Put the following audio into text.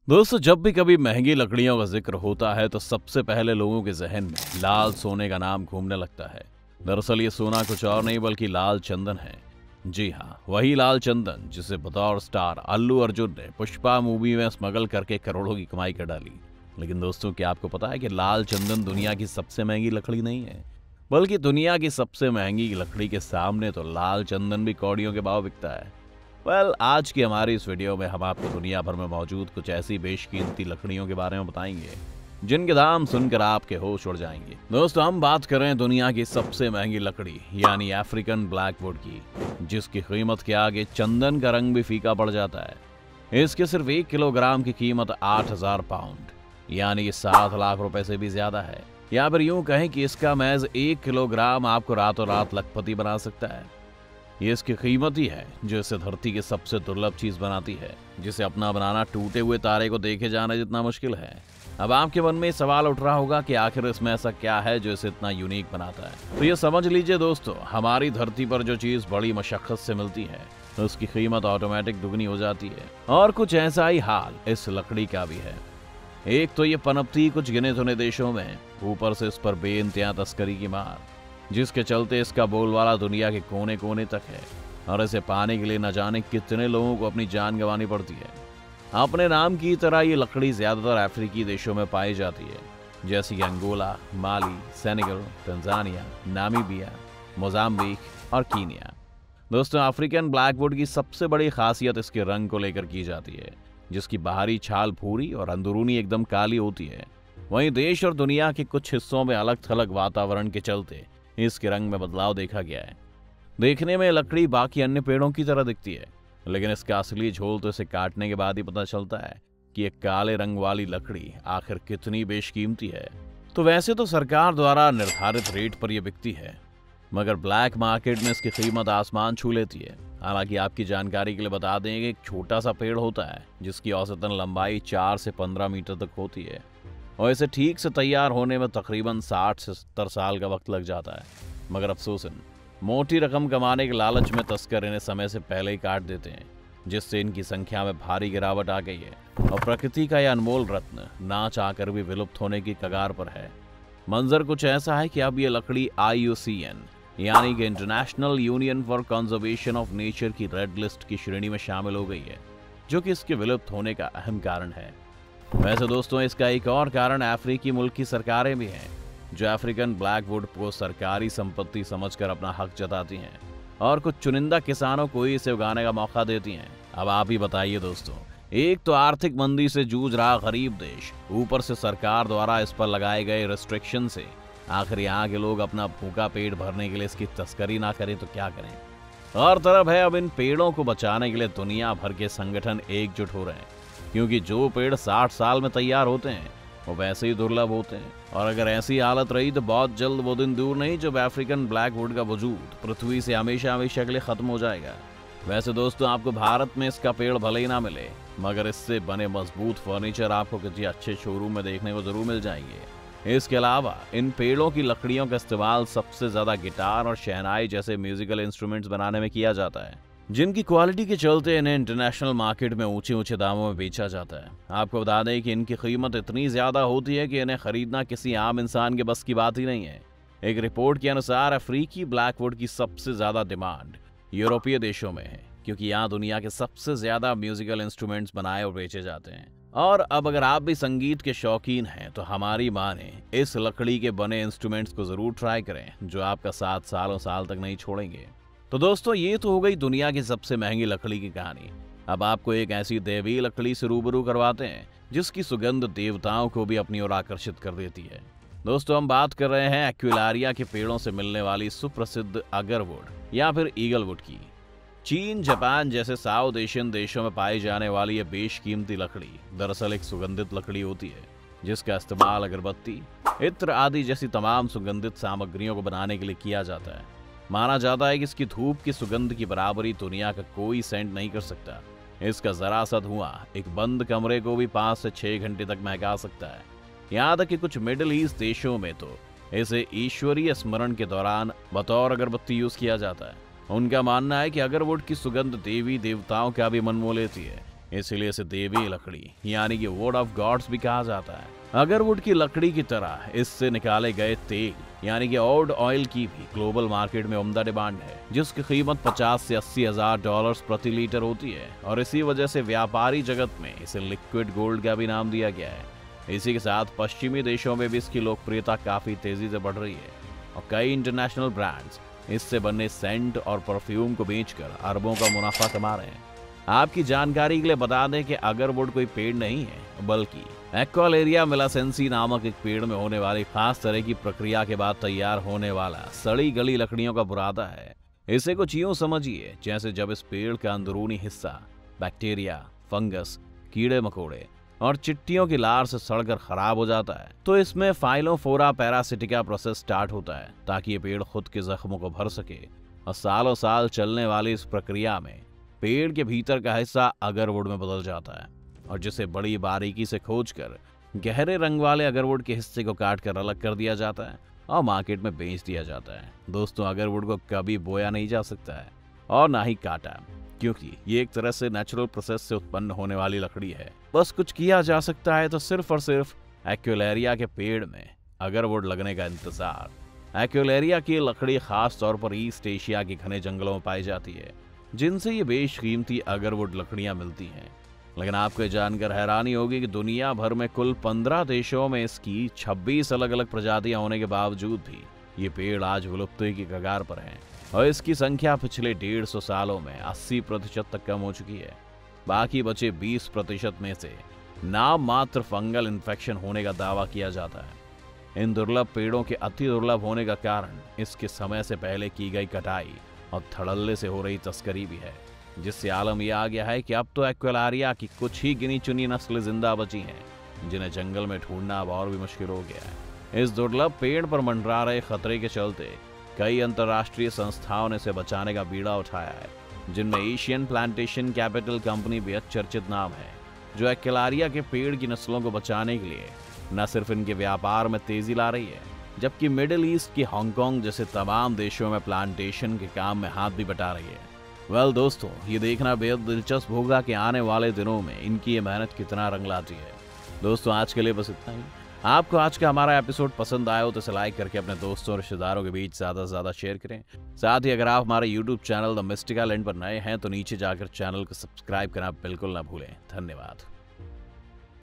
दोस्तों, जब भी कभी महंगी लकड़ियों का जिक्र होता है तो सबसे पहले लोगों के जहन में लाल सोने का नाम घूमने लगता है। दरअसल ये सोना कुछ और नहीं बल्कि लाल चंदन है। जी हाँ, वही लाल चंदन जिसे बतौर स्टार अल्लू अर्जुन ने पुष्पा मूवी में स्मगल करके करोड़ों की कमाई कर डाली। लेकिन दोस्तों, क्या आपको पता है कि लाल चंदन दुनिया की सबसे महंगी लकड़ी नहीं है, बल्कि दुनिया की सबसे महंगी लकड़ी के सामने तो लाल चंदन भी कौड़ियों के भाव बिकता है। आज की हमारी इस वीडियो में हम आपको दुनिया भर में मौजूद कुछ ऐसी बेशकीमती लकड़ियों के बारे में बताएंगे जिनके दाम सुनकर आपके होश उड़ जाएंगे। दोस्तों, हम बात कर रहे हैं दुनिया की सबसे महंगी लकड़ी यानी अफ्रीकन ब्लैकवुड की, जिसकी कीमत के आगे चंदन का रंग भी फीका पड़ जाता है। इसके सिर्फ 1 किलोग्राम की कीमत 8,000 पाउंड यानी कि 7 लाख रुपए से भी ज्यादा है। या फिर यूं कहें कि इसका महज 1 किलोग्राम आपको रातों रात लखपति बना सकता है। ये इसकी कीमत ही है जो इसे धरती की सबसे दुर्लभ चीज बनाती है, जिसे अपना बनाना टूटे हुए तारे को देखे जाना जितना मुश्किल है। अब आपके मन में सवाल उठ रहा होगा कि आखिर इसमें ऐसा क्या है जो इसे इतना यूनिक बनाता है। तो ये समझ लीजिए दोस्तों, हमारी धरती पर जो चीज बड़ी मशक्कत से मिलती है उसकी कीमत ऑटोमेटिक दुगनी हो जाती है। और कुछ ऐसा ही हाल इस लकड़ी का भी है। एक तो ये पनपती कुछ गिने चुने देशों में, ऊपर से इस पर बेइंतहा तस्करी की मार, जिसके चलते इसका बोलबाला दुनिया के कोने कोने तक है। और इसे पाने के लिए न जाने कितने लोगों को अपनी जान गंवानी पड़ती है। अपने नाम की तरह ये लकड़ी ज्यादातर अफ्रीकी देशों में पाई जाती है, जैसे कि Angola, Mali, Senegal, Tanzania, Namibia, Mozambique और कीनिया। दोस्तों, अफ्रीकन ब्लैकवुड की सबसे बड़ी खासियत इसके रंग को लेकर की जाती है, जिसकी बाहरी छाल भूरी और अंदरूनी एकदम काली होती है। वहीं देश और दुनिया के कुछ हिस्सों में अलग थलग वातावरण के चलते इसके रंग में बदलाव देखा गया है। देखने में लकड़ी बाकी अन्य पेड़ों की तरह दिखती है, लेकिन इसका असली झोल तो इसे काटने के बाद ही पता चलता है कि एक काले रंग वाली लकड़ी आखिर कितनी बेशकीमती है। तो वैसे तो सरकार द्वारा निर्धारित रेट पर यह बिकती है, मगर ब्लैक मार्केट में इसकी कीमत आसमान छू लेती है। हालांकि आपकी जानकारी के लिए बता दें कि एक छोटा सा पेड़ होता है जिसकी औसतन लंबाई 4 से 15 मीटर तक होती है, और इसे ठीक से तैयार होने में तकरीबन 60 से 70 साल का वक्त लग जाता है। मगर अफसोसन, मोटी रकम कमाने के लालच में तस्कर इन्हें समय से पहले ही काट देते हैं, जिससे इनकी संख्या में भारी गिरावट आ गई है और प्रकृति का यह अनमोल रत्न ना चाहकर भी विलुप्त होने की कगार पर है। मंजर कुछ ऐसा है कि अब ये लकड़ी IUCN यानी कि International Union for Conservation of Nature की रेड लिस्ट की श्रेणी में शामिल हो गई है, जो कि इसके विलुप्त होने का अहम कारण है। वैसे दोस्तों, इसका एक और कारण अफ्रीकी मुल्क की सरकारें भी हैं, जो अफ्रीकन ब्लैकवुड को सरकारी संपत्ति समझकर अपना हक जताती हैं और कुछ चुनिंदा किसानों को ही इसे उगाने का मौका देती हैं। अब आप ही बताइए दोस्तों, एक तो आर्थिक मंदी से जूझ रहा गरीब देश, ऊपर से सरकार द्वारा इस पर लगाए गए रिस्ट्रिक्शन से आखिर यहाँ के लोग अपना भूखा पेट भरने के लिए इसकी तस्करी ना करें तो क्या करें। और तरफ है, अब इन पेड़ों को बचाने के लिए दुनिया भर के संगठन एकजुट हो रहे हैं, क्योंकि जो पेड़ 60 साल में तैयार होते हैं वो वैसे ही दुर्लभ होते हैं। और अगर ऐसी हालत रही तो बहुत जल्द वो दिन दूर नहीं जब अफ्रीकन ब्लैकवुड का वजूद पृथ्वी से हमेशा हमेशा के लिए खत्म हो जाएगा। वैसे दोस्तों, आपको भारत में इसका पेड़ भले ही ना मिले, मगर इससे बने मजबूत फर्नीचर आपको किसी अच्छे शोरूम में देखने को जरूर मिल जाएंगे। इसके अलावा इन पेड़ों की लकड़ियों का इस्तेमाल सबसे ज्यादा गिटार और शहनाई जैसे म्यूजिकल इंस्ट्रूमेंट्स बनाने में किया जाता है, जिनकी क्वालिटी के चलते इन्हें इंटरनेशनल मार्केट में ऊंचे ऊंचे दामों में बेचा जाता है। आपको बता दें कि इनकी कीमत इतनी ज्यादा होती है कि इन्हें खरीदना किसी आम इंसान के बस की बात ही नहीं है। एक रिपोर्ट के अनुसार अफ्रीकी ब्लैकवुड की सबसे ज्यादा डिमांड यूरोपीय देशों में है, क्योंकि यहाँ दुनिया के सबसे ज्यादा म्यूजिकल इंस्ट्रूमेंट्स बनाए और बेचे जाते हैं। और अब अगर आप भी संगीत के शौकीन हैं तो हमारी माने इस लकड़ी के बने इंस्ट्रूमेंट्स को जरूर ट्राई करें, जो आपका 7 सालों साल तक नहीं छोड़ेंगे। तो दोस्तों, ये तो हो गई दुनिया की सबसे महंगी लकड़ी की कहानी। अब आपको एक ऐसी दैवीय लकड़ी से रूबरू करवाते हैं जिसकी सुगंध देवताओं को भी अपनी ओर आकर्षित कर देती है। दोस्तों, हम बात कर रहे हैं एक्विलारिया के पेड़ों से मिलने वाली सुप्रसिद्ध अगरवुड या फिर ईगलवुड की। चीन, जापान जैसे साउथ एशियन देशों में पाई जाने वाली यह बेशकीमती लकड़ी दरअसल एक सुगंधित लकड़ी होती है, जिसका इस्तेमाल अगरबत्ती, इत्र आदि जैसी तमाम सुगंधित सामग्रियों को बनाने के लिए किया जाता है। माना जाता है कि इसकी धूप की सुगंध की बराबरी दुनिया का कोई सेंट नहीं कर सकता। इसका जरा सा धुआं एक बंद कमरे को भी 5 से 6 घंटे तक महका सकता है। यहाँ तक कि कुछ मिडिल ईस्ट देशों में तो इसे ईश्वरीय स्मरण के दौरान बतौर अगरबत्ती यूज किया जाता है। उनका मानना है कि अगरवुड की सुगंध देवी देवताओं का भी मन मोह लेती है, इसीलिए इसे देवी लकड़ी यानी कि वुड ऑफ गॉड्स भी कहा जाता है। अगरवुड की लकड़ी की तरह इससे निकाले गए तेल यानी कि वुड ऑयल की भी ग्लोबल मार्केट में उम्दा डिमांड है, जिसकी कीमत 50 से 80 हजार डॉलर्स प्रति लीटर होती है और इसी वजह से व्यापारी जगत में इसे लिक्विड गोल्ड का भी नाम दिया गया है। इसी के साथ पश्चिमी देशों में भी इसकी लोकप्रियता काफी तेजी से बढ़ रही है और कई इंटरनेशनल ब्रांड्स इससे बने सेंट और परफ्यूम को बेचकर अरबों का मुनाफा कमा रहे हैं। आपकी जानकारी के लिए बता दें कि अगरवुड कोई पेड़ नहीं है, बल्कि एक्वालेरिया मिलासेंसी नामक एक पेड़ में होने वाली खास तरह की प्रक्रिया के बाद तैयार होने वाला सड़ी गली लकड़ियों का बुरादा है। इसे कुछ यूं समझिए जैसे जब इस पेड़ का अंदरूनी हिस्सा बैक्टीरिया, फंगस, कीड़े मकोड़े और चिट्टियों की लार से सड़कर खराब हो जाता है तो इसमें फाइलोफोरा पैरासिटिका प्रोसेस स्टार्ट होता है ताकि ये पेड़ खुद के जख्मों को भर सके। और सालों साल चलने वाली इस प्रक्रिया में पेड़ के भीतर का हिस्सा अगरवुड में बदल जाता है और जिसे बड़ी बारीकी से खोजकर गहरे रंग वाले अगरवुड के हिस्से को काट कर अलग कर दिया जाता है और मार्केट में बेच दिया जाता है। दोस्तों, अगरवुड को कभी बोया नहीं जा सकता है और ना ही काटा, क्योंकि ये एक तरह से नेचुरल प्रोसेस से उत्पन्न होने वाली लकड़ी है। बस कुछ किया जा सकता है तो सिर्फ और सिर्फ एक्वेलेरिया के पेड़ में अगरवुड लगने का इंतजार। एक्वेलेरिया की लकड़ी खास तौर पर ईस्ट एशिया के घने जंगलों में पाई जाती है, जिनसे ये बेशकीमती अगरवुड लकड़ियां मिलती हैं। लेकिन आपको ये जानकर हैरानी होगी कि दुनिया भर में कुल 15 देशों में इसकी 26 अलग अलग प्रजातियां होने के बावजूद भी ये पेड़ आज विलुप्ति की कगार पर है और इसकी संख्या पिछले 150 सालों में 80% तक कम हो चुकी है। बाकी बचे 20% में से नाम मात्र फंगल इन्फेक्शन होने का दावा किया जाता है। इन दुर्लभ पेड़ों के अति दुर्लभ होने का कारण इसके समय से पहले की गई कटाई और धड़ल्ले से हो रही तस्करी भी है, जिससे आलम यह आ गया है कि अब तो एक्वेलारिया की कुछ ही गिनी चुनी नस्लें जिंदा बची हैं, जिन्हें जंगल में ढूंढना अब और भी मुश्किल हो गया है। इस दुर्लभ पेड़ पर मंडरा रहे खतरे के चलते कई अंतर्राष्ट्रीय संस्थाओं ने इसे बचाने का बीड़ा उठाया है, जिनमें एशियन प्लांटेशन कैपिटल कंपनी बेहद चर्चित नाम है, जो एक्वेलारिया के पेड़ की नस्लों को बचाने के लिए न सिर्फ इनके व्यापार में तेजी ला रही है, जबकि मिडिल ईस्ट की हांगकांग जैसे तमाम देशों में प्लांटेशन के काम में हाथ भी बटा रही है। वेल दोस्तों, ये देखना बेहद दिलचस्प होगा कि आने वाले दिनों में इनकी ये मेहनत कितना रंग लाती है। दोस्तों, आज के लिए बस इतना ही। आपको आज का हमारा एपिसोड पसंद आया हो तो इसे लाइक करके अपने दोस्तों और रिश्तेदारों के बीच ज़्यादा से ज़्यादा शेयर करें। साथ ही अगर आप हमारे YouTube channel the mystical end पर नए हैं तो नीचे जाकर चैनल को सब्सक्राइब करना बिल्कुल ना भूलें। धन्यवाद।